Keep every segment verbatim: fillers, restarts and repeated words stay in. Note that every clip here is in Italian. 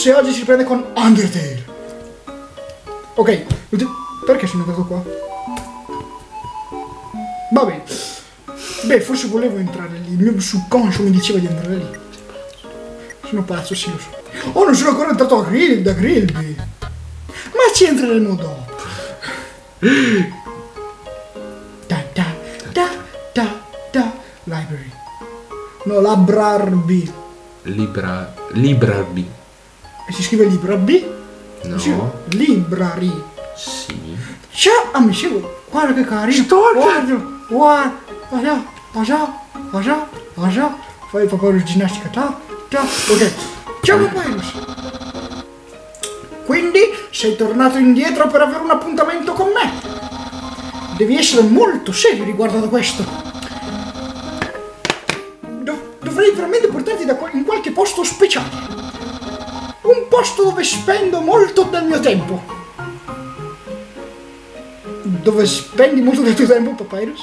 e oggi si riprende con Undertale. Ok, perché sono andato qua? Va bene. Beh, forse volevo entrare lì, il mio subconscio mi diceva di andare lì. Sono pazzo, sì, lo so. Oh, non sono ancora entrato a Grill, da Grillby. Ma ci entreremo dopo. Da da da da da library. No, Librarby. Libra... Librarby. E si scrive Librarby? No. Sì, Library. Sì. Ciao, amici, guarda che carino. Guarda, guarda, guarda, guarda, guarda, guarda. Fai proprio la ginnastica, ta, ta. Ok. Ciao Papyrus. Quindi sei tornato indietro per avere un appuntamento con me. Devi essere molto serio riguardo a questo. Dov- dovrei veramente portarti da qua- in qualche posto speciale. Un posto dove spendo molto del mio tempo. Dove spendi molto del tuo tempo, Papyrus?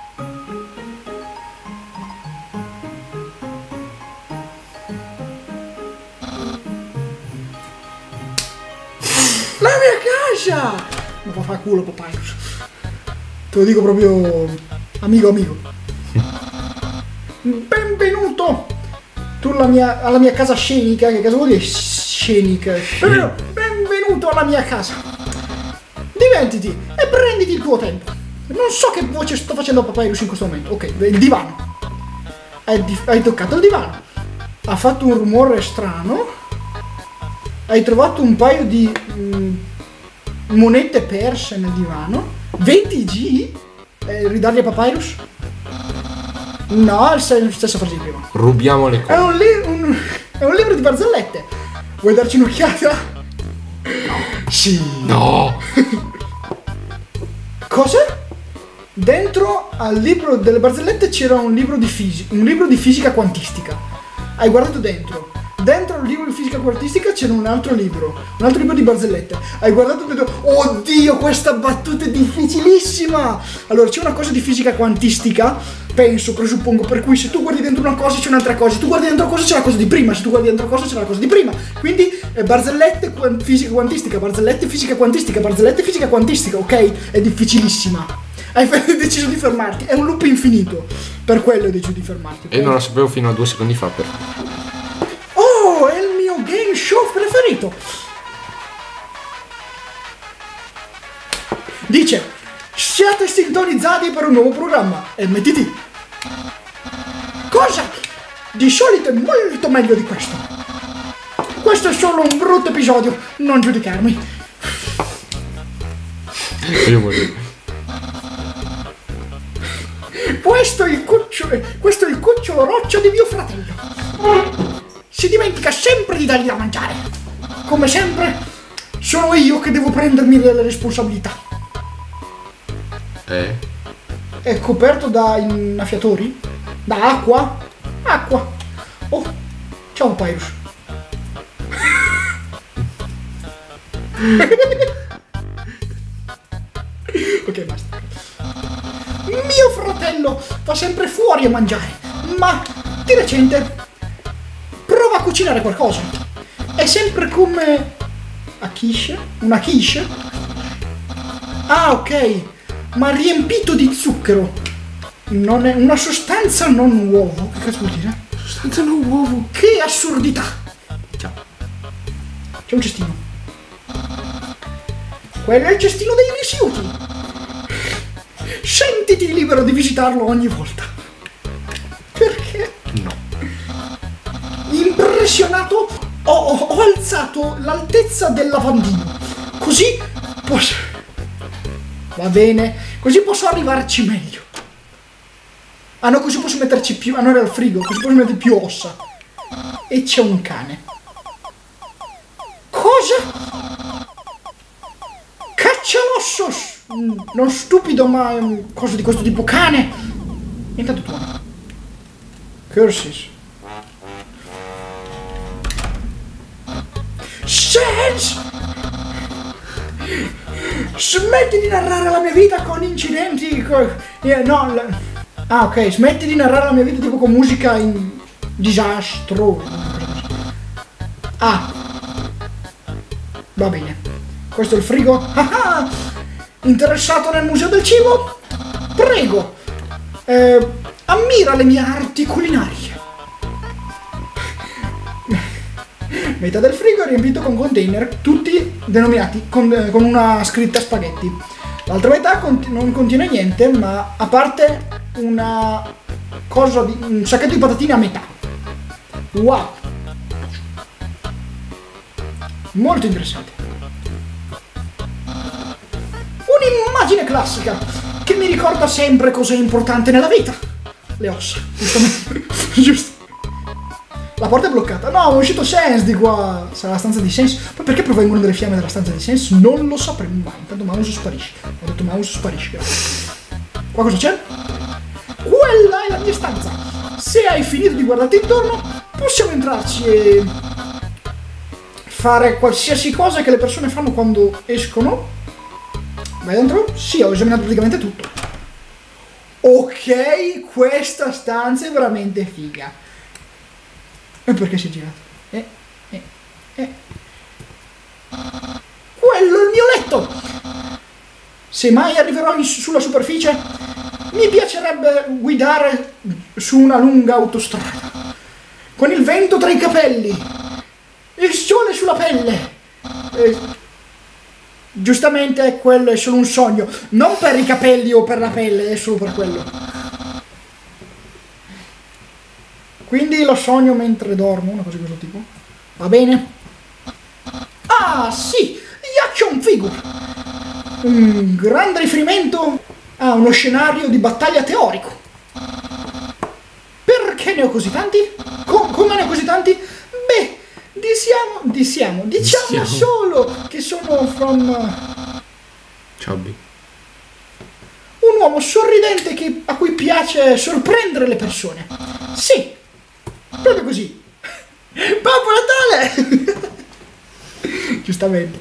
La mia casa! Ma fa fa culo, Papyrus. Te lo dico proprio amico amico. Benvenuto! Tu alla mia, alla mia casa scenica, che cosa vuol dire scenica? Però, benvenuto alla mia casa. Divertiti e prenditi il tuo tempo. Non so che voce sto facendo a Papyrus in questo momento. Ok, il divano. Hai, di- hai toccato il divano. Ha fatto un rumore strano. Hai trovato un paio di mm, monete perse nel divano. venti G? Eh, ridarli a Papyrus? No, è la stessa frase di prima. Rubiamo le È cose. un, li- un- è un libro di barzellette. Vuoi darci un'occhiata? Sì. No! Cosa? Dentro al libro delle barzellette c'era un libro di fisica, un libro di fisica quantistica. Hai guardato dentro. Dentro al libro di fisica quantistica c'era un altro libro, un altro libro di barzellette. Hai guardato dentro. Oddio, questa battuta è difficilissima! Allora, c'è una cosa di fisica quantistica, penso, presuppongo, per cui se tu guardi dentro una cosa c'è un'altra cosa, se tu guardi dentro una cosa c'è la cosa di prima, se tu guardi dentro una cosa c'è la cosa di prima. Quindi eh, barzellette, quan- fisica quantistica, barzellette, fisica quantistica, barzellette, fisica quantistica, ok? È difficilissima. Hai deciso di fermarti, è un loop infinito. Per quello hai deciso di fermarti. E ok? non lo sapevo fino a due secondi fa, per... Oh, è il mio game show preferito. Dice, siate sintonizzati per un nuovo programma, M T T. Cosa? Di solito è molto meglio di questo. Questo è solo un brutto episodio, non giudicarmi. Io voglio... Questo è il cucciolo, questo è il cucciolo roccia di mio fratello. Si dimentica sempre di dargli da mangiare. Come sempre, sono io che devo prendermi delle responsabilità. Eh? È coperto da innaffiatori? Da acqua? Acqua. Oh, ciao Papyrus. Ok, basta. Mio fratello va sempre fuori a mangiare, ma di recente prova a cucinare qualcosa. È sempre come... a quiche? Una quiche? Ah, ok. Ma riempito di zucchero. Non è una sostanza non uovo. Che cosa vuol dire? Sostanza non uovo. Che assurdità. Ciao. C'è un cestino. Quello è il cestino dei rifiuti. Sentiti libero di visitarlo ogni volta. Perché? No. Impressionato, ho, ho, ho alzato l'altezza del lavandino. Così posso... Va bene, così posso arrivarci meglio. Ah no, così posso metterci più... Ah no, era il frigo, così posso mettere più ossa. E c'è un cane. Cosa? Caccialosso! Non stupido, ma um, cosa di questo tipo, cane! E intanto tu. Curses. Sans! Smetti di narrare la mia vita con incidenti. Con... eh, no, la... Ah, ok, smetti di narrare la mia vita tipo con musica in disastro. Ah, Va bene. Questo è il frigo. Ah ah! Interessato nel museo del cibo? Prego. Eh, ammira le mie arti culinarie. Metà del frigo è riempito con container, tutti denominati con, con una scritta spaghetti. L'altra metà cont- non contiene niente, ma a parte una cosa di un sacchetto di patatine a metà. Wow! Molto interessante. Un'immagine classica che mi ricorda sempre cos'è importante nella vita. Le ossa, giustamente. Giusto. La porta è bloccata. No, è uscito Sans di qua. Sarà la stanza di Sans. Poi perché provengono delle fiamme dalla stanza di Sans? Non lo sapremo mai. Intanto mouse sparisce. Ho detto mouse sparisce. Qua cosa c'è? Quella è la mia stanza. Se hai finito di guardarti intorno, possiamo entrarci e fare qualsiasi cosa che le persone fanno quando escono. Vai dentro? Sì, ho esaminato praticamente tutto. Ok, questa stanza è veramente figa. E perché si è girato? Eh, eh, eh. Quello è il mio letto! Se mai arriverò in, sulla superficie, mi piacerebbe guidare su una lunga autostrada. Con il vento tra i capelli, il sole sulla pelle. Eh, giustamente quello è solo un sogno. Non per i capelli o per la pelle, è solo per quello. Quindi lo sogno mentre dormo, una cosa di questo tipo. Va bene? Ah, sì! Gli action figure! Un grande riferimento a uno scenario di battaglia teorico. Perché ne ho così tanti? Co- come ne ho così tanti? Beh, diciamo, diciamo, diciamo Diciamo. solo che sono from... Chubby. un uomo sorridente che, a cui piace sorprendere le persone. Sì! Proprio così. Babbo Natale! Giustamente.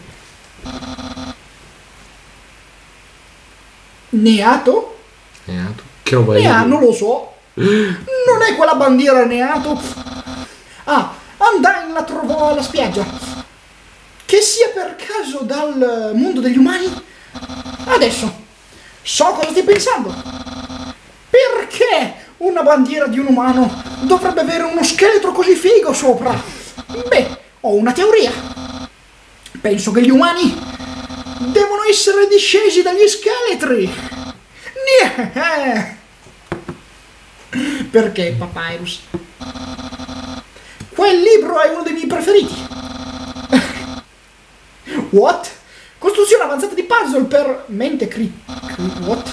Neato? Neato. Che roba è? Nea, non lo so. Non è quella bandiera Neato. Ah, Undyne la trovò alla spiaggia. Che sia per caso dal mondo degli umani? Adesso, so cosa stai pensando. Perché una bandiera di un umano dovrebbe avere uno scheletro così figo sopra? Beh, ho una teoria. Penso che gli umani devono essere discesi dagli scheletri. Niente. Perché, Papyrus? Quel libro è uno dei miei preferiti. What? Costruzione avanzata di puzzle per mente cri... cri... What?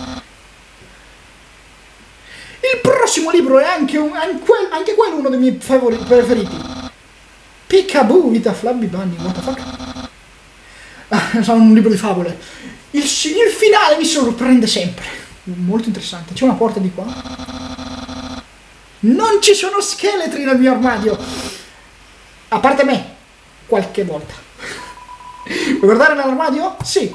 Il prossimo libro è anche, un, anche, anche quello uno dei miei favoriti, preferiti. Peekaboo with a Flabby Bunny, what the fuck? Ah, sono un libro di favole. Il, il finale mi sorprende sempre. Molto interessante. C'è una porta di qua. Non ci sono scheletri nel mio armadio. A parte me. Qualche volta. Vuoi guardare nell'armadio? Sì.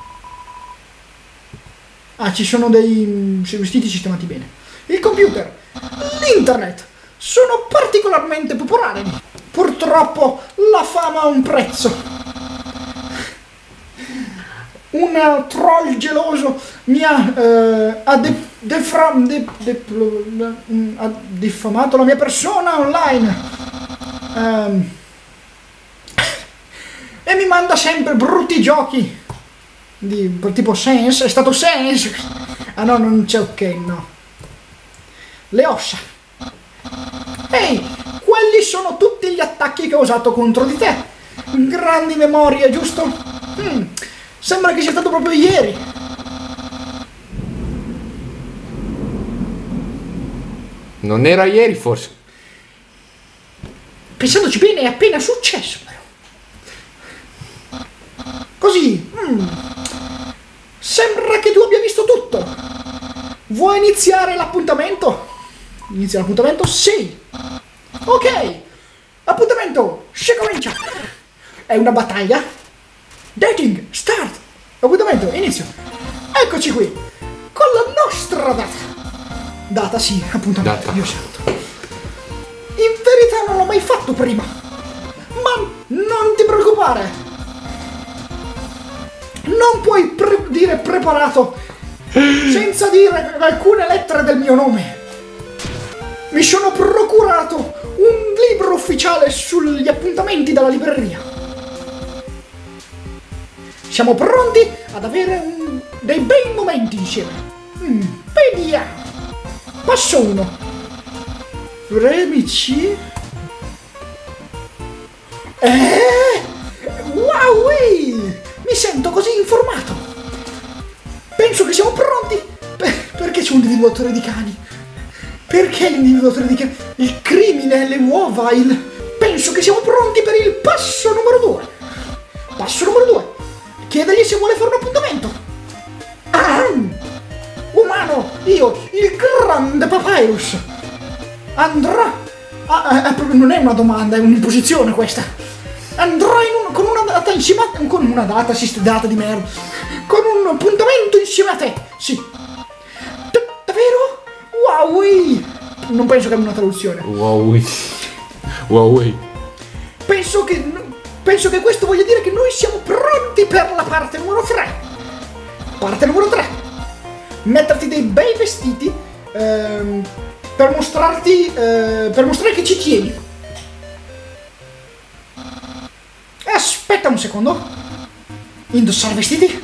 Ah, ci sono dei mm, vestiti sistemati bene. Il computer, l'internet sono particolarmente popolari. Purtroppo la fama ha un prezzo. Un troll geloso mi ha, eh, ha, de, defra, de, de, de, ha diffamato la mia persona online. Um, e mi manda sempre brutti giochi. Di, tipo Sans, è stato Sans. Ah no, non c'è ok, no. Le ossa. Ehi, quelli sono tutti gli attacchi che ho usato contro di te. Grandi memorie, giusto? Hmm, sembra che sia stato proprio ieri. Non era ieri, forse. Pensandoci bene, è appena successo, però. Così. Hmm, sembra che tu abbia visto tutto. Vuoi iniziare l'appuntamento? Inizia l'appuntamento? Sì. Ok. Appuntamento. Si comincia. È una battaglia? Dating. Start. Appuntamento. Inizio. Eccoci qui. Con la nostra data. Data, sì. Appuntamento. Data. Io sento. In verità non l'ho mai fatto prima. Ma non ti preoccupare. Non puoi pre dire preparato senza dire alcune lettere del mio nome. Mi sono procurato un libro ufficiale sugli appuntamenti della libreria. Siamo pronti ad avere un, dei bei momenti insieme. Mm, vediamo. Passo uno. Premi C. Eh? Wow! Mi sento così informato. Penso che siamo pronti. Per, perché c'è un individuatore di cani? Perché l'individuatore di cani? Il crimine, le uova, il... Penso che siamo pronti per il passo numero due. Passo numero due. Chiedergli se vuole fare un appuntamento. Ah, umano, io, il grande Papyrus. Andrà... Ah, eh, non è una domanda, è un'imposizione questa. Andrà in un, con una data insieme a te. Con una data, sì, data di merda. Con un appuntamento insieme a te. Sì. D davvero? Wow! Non penso che abbia una traduzione. Wow. Wow. Penso che... Penso che questo voglia dire che noi siamo pronti per la parte numero tre. Parte numero tre. Metterti dei bei vestiti ehm, per mostrarti, eh, per mostrare che ci tieni. Aspetta un secondo. Indossare vestiti.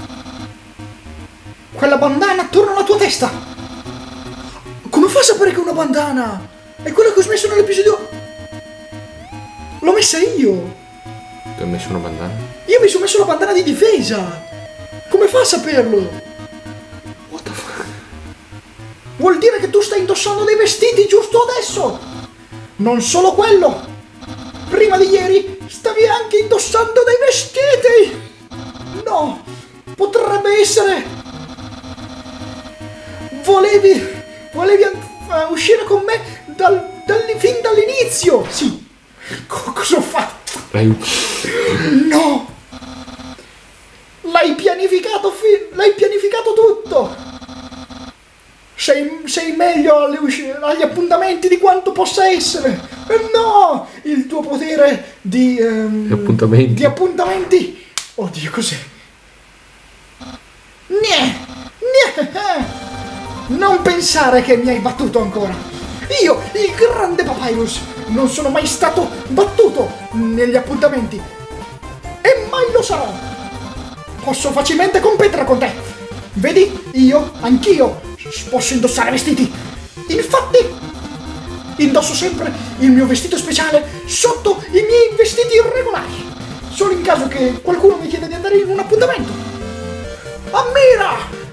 Quella bandana attorno alla tua testa. Come fa a sapere che è una bandana? È quella che ho smesso nell'episodio. L'ho messa io. Tu hai messo una bandana? Io mi sono messo la bandana di difesa. Come fa a saperlo? What the fuck? Vuol dire che tu stai indossando dei vestiti giusto adesso. Non solo quello. Prima di ieri stavi anche indossando dei vestiti. No. Potrebbe essere. Volevi. Volevi uh, uscire con me dal, dal, fin dall'inizio. Sì. Co cosa ho fatto? No! L'hai pianificato l'hai pianificato tutto! Sei, sei meglio alle agli appuntamenti di quanto possa essere! No! Il tuo potere di... Um, di appuntamenti. Di appuntamenti! Oddio, cos'è? Niente! Niente! Non pensare che mi hai battuto ancora! Io, il grande Papyrus, non sono mai stato battuto negli appuntamenti e mai lo sarò. Posso facilmente competere con te. Vedi, io, anch'io, posso indossare vestiti. Infatti, indosso sempre il mio vestito speciale sotto i miei vestiti irregolari. Solo in caso che qualcuno mi chieda di andare in un appuntamento. Ammira!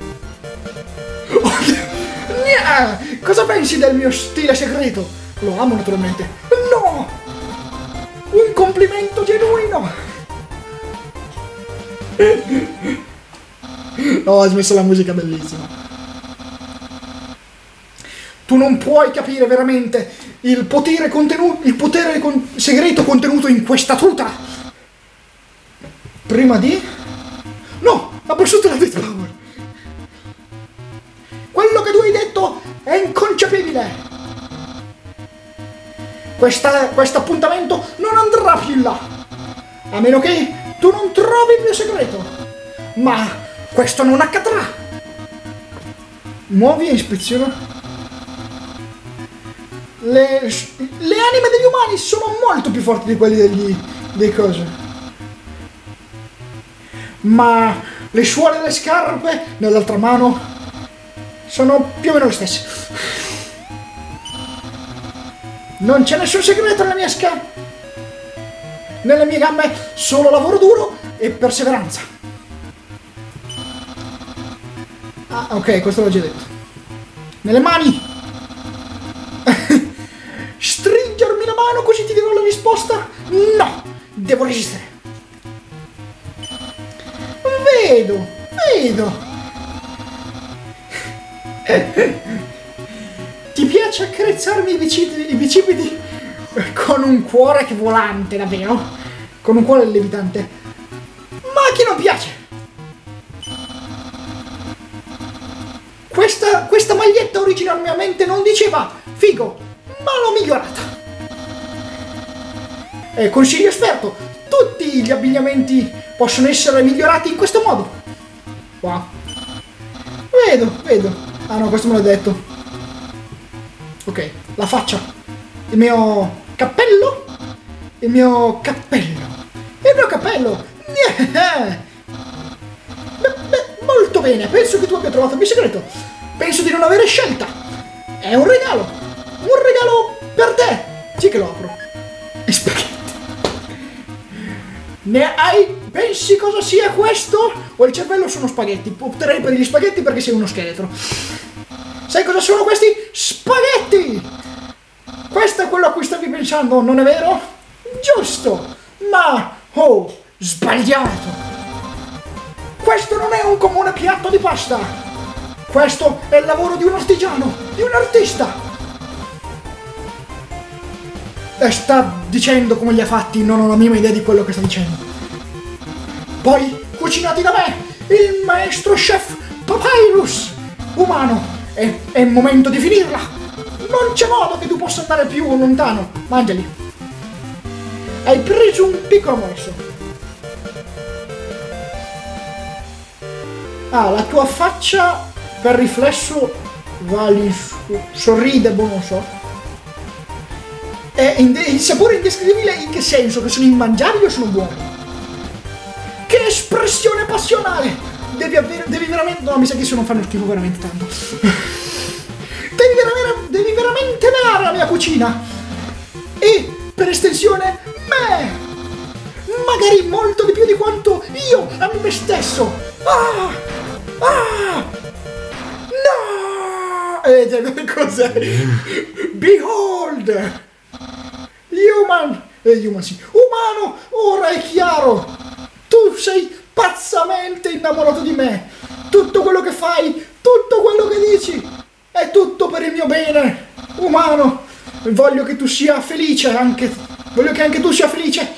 Cosa pensi del mio stile segreto? Lo amo naturalmente. No! Un complimento genuino! No, ho smesso la musica bellissima. Tu non puoi capire veramente il potere contenuto, il potere con segreto contenuto in questa tuta. Prima di... No! Ha passato la Death Power! Quello che tu hai detto è inconcepibile! Questo appuntamento non andrà più in là! A meno che tu non trovi il mio segreto! Ma questo non accadrà! Muovi e ispeziona. Le, le anime degli umani sono molto più forti di quelli degli, dei cose. Ma le suole delle scarpe nell'altra mano sono più o meno le stesse. Non c'è nessun segreto nella mia sca... Nelle mie gambe solo lavoro duro e perseveranza. Ah, ok, questo l'ho già detto. Nelle mani. Stringermi la mano così ti dirò la risposta? No, devo resistere. Vedo, vedo. Ti piace accarezzarmi i bicipiti, i bicipiti con un cuore che volante, davvero? Con un cuore levitante. Ma a chi non piace? Questa, questa maglietta originariamente non diceva figo, ma l'ho migliorata. Eh, consiglio esperto, tutti gli abbigliamenti possono essere migliorati in questo modo. Wow. Vedo, vedo. Ah no, questo me l'ho detto. Ok, la faccia. Il mio cappello. Il mio cappello. Il mio cappello. Beh, beh, molto bene, penso che tu abbia trovato il mio segreto. Penso di non avere scelta. È un regalo. Un regalo per te. Sì che lo apro. E spaghetti. Ne hai? Pensi cosa sia questo? O il cervello sono spaghetti? Opterei per gli spaghetti perché sei uno scheletro. Sai cosa sono questi? Spaghetti! Questo è quello a cui stavi pensando, non è vero? Giusto! Ma... oh, sbagliato! Questo non è un comune piatto di pasta! Questo è il lavoro di un artigiano, di un artista! E sta dicendo come li ha fatti, non ho la minima idea di quello che sta dicendo. Poi, cucinati da me, il maestro chef Papyrus, umano, è, è il momento di finirla. Non c'è modo che tu possa andare più lontano. Mangiali. Hai preso un piccolo morso. Ah, la tua faccia per riflesso va lì su, sorride, boh, non so. È il sapore indescrivibile in che senso? Che sono immangiabili o sono buoni? Che espressione passionale! Devi avere, devi veramente... No, mi sa che se non fanno schifo veramente tanto. Devi, vera, devi veramente amare la mia cucina. E, per estensione, me! Magari molto di più di quanto io amo me stesso. Ah! Ah! No! Eh, cos'è? Behold! Human, eh, human sì, umano, ora è chiaro, tu sei pazzamente innamorato di me, tutto quello che fai, tutto quello che dici, è tutto per il mio bene, umano, voglio che tu sia felice, anche, voglio che anche tu sia felice,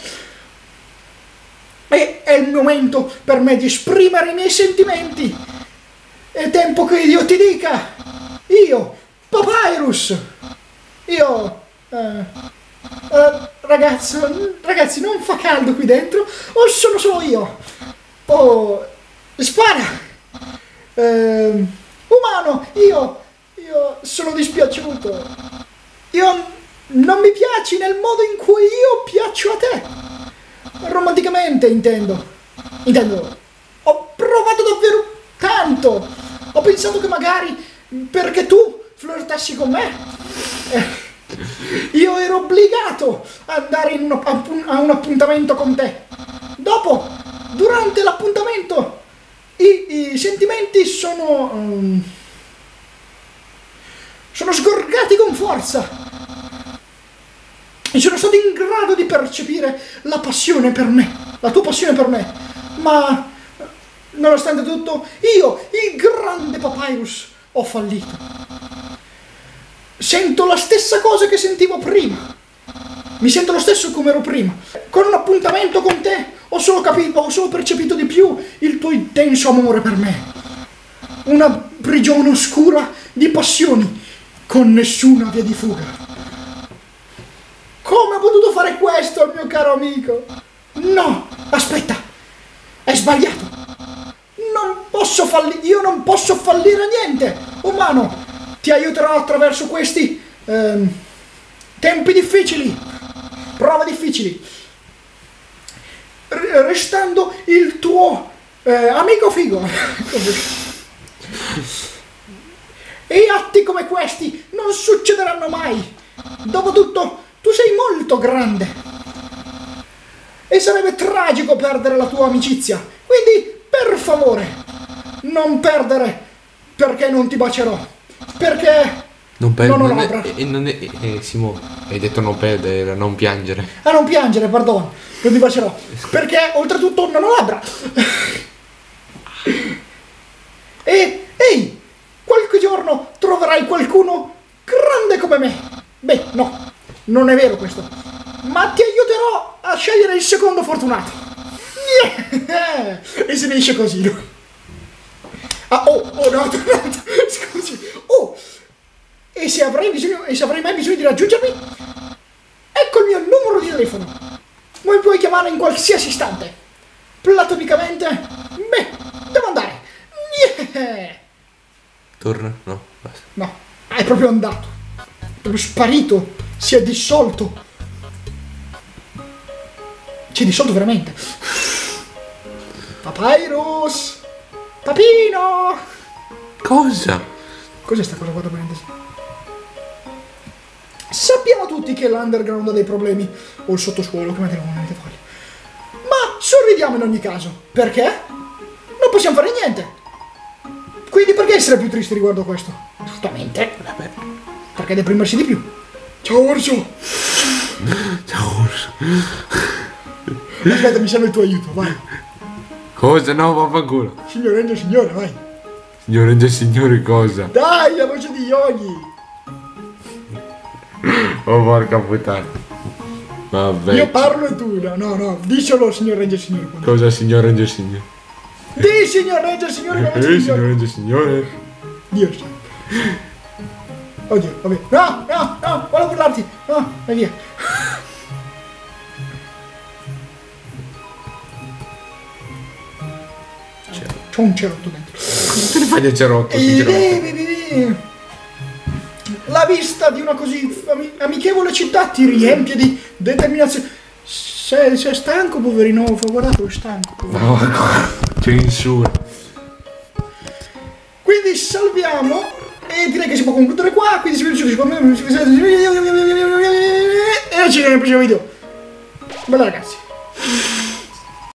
e è il momento per me di esprimere i miei sentimenti, è tempo che io ti dica, io, Papyrus, io... Eh, Uh, ragazzo, ragazzi, non fa caldo qui dentro o sono solo io? Oh, spara! Uh, umano, io, io sono dispiaciuto. Io non mi piaci nel modo in cui io piaccio a te. Romanticamente, intendo. Intendo, ho provato davvero tanto. Ho pensato che magari perché tu flirtassi con me. Eh, io ero obbligato ad andare in un, a un appuntamento con te. Dopo, durante l'appuntamento, i, i sentimenti sono... Um, sono sgorgati con forza. E sono stato in grado di percepire la passione per me, la tua passione per me. Ma, nonostante tutto, io, il grande Papyrus, ho fallito. Sento la stessa cosa che sentivo prima. Mi sento lo stesso come ero prima. Con un appuntamento con te ho solo capito, ho solo percepito di più il tuo intenso amore per me. Una prigione oscura di passioni con nessuna via di fuga. Come ho potuto fare questo, mio caro amico? No, aspetta, è sbagliato. Non posso fallire, io non posso fallire niente, umano. Ti aiuterò attraverso questi ehm, tempi difficili, prove difficili, R- restando il tuo eh, amico figo. E atti come questi non succederanno mai. Dopotutto, tu sei molto grande e sarebbe tragico perdere la tua amicizia. Quindi, per favore, non perdere perché non ti bacerò. Perché non, per, non ho non labbra. È, e non è, eh, Simo, hai detto non perdere, non piangere. Ah, non piangere, perdono, non ti bacerò. Perché oltretutto non ho labbra. E, ehi, qualche giorno troverai qualcuno grande come me. Beh, no, non è vero questo. Ma ti aiuterò a scegliere il secondo fortunato. Yeah! E se ne esce così. Ah, oh, oh, no, scusi. Oh, e se avrai bisogno, e se avrai mai bisogno di raggiungermi, ecco il mio numero di telefono. Mi puoi chiamare in qualsiasi istante. platonicamente? Beh, devo andare. Yeah. Torna? No, basta. No, è proprio andato. È proprio sparito. Si è dissolto. Si è dissolto veramente. Papyrus! Papino! Cosa? Cos'è sta cosa qua da parentesi? Sappiamo tutti che l'underground ha dei problemi. O il sottosuolo, come diremo, non avete voglia. Ma sorridiamo in ogni caso. Perché? Non possiamo fare niente. Quindi perché essere più tristi riguardo a questo? Giustamente. Vabbè. Perché deprimersi di più. Ciao Orso! Ciao Orso. Aspetta, mi serve il tuo aiuto, vai. Cosa? No, vaffanculo. Signore Angel, signore, vai. Signore Angel, signore, cosa? Dai, la voce di Yogi. Oh, porca puttana. Vabbè. Io parlo e tu, no, no, no. Dicelo, signor Ranger, signore. Cosa, signor Angel, signore? Di, signor Ranger, signore, la voce Eh, di signor Yogi. Angel, signore. Dio sa. Oddio, vabbè. No, no, no, volevo parlarti. No, vai via. C'ho un cerotto dentro. Te ne fai del cerotto, E- sinceramente? e- e- La vista di una così ami- amichevole città ti riempie di determinazione. Sei, sei stanco, poverino? Guardate, è stanco. Poverino. No, censura. Quindi salviamo e direi che si può concludere qua. Quindi si vede secondo me. E ci vediamo nel prossimo video. Bella ragazzi.